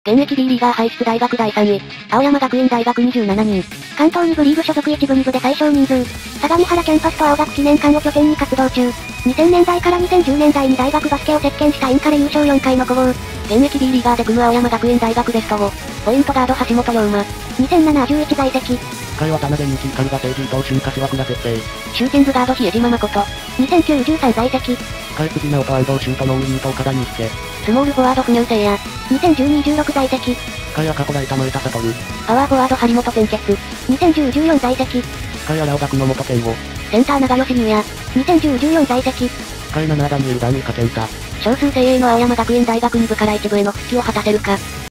現役 B リーガー輩出大学第3位。青山学院大学27人。 関東2部リーグ所属1部2部で最小人数。相模原キャンパスと青学記念館を拠点に活動中。2000年代から2010年代に大学バスケを席巻したインカレ優勝4回の古豪。 現役 B リーガーで組む青山学院大学ベスト5。ポイントガード橋本龍馬。 2007、11在籍。 深井渡辺日光が成人等春柏倉設定。 シューティングガード比江島誠。 2009、13在籍。 深井辻直人シュートのウィンと岡田祐介。 スモールフォワード不入生や。 2012、16在籍。 深井赤子ライタ前田悟。 パワーフォワード張本天傑。 2010、14在籍。 深井荒尾学の元健吾。 センター長吉優也。 2010、14在籍。 深井7ダニエルダニカ健太。 少数精鋭の青山学院大学2部から1部への復帰を果たせるか。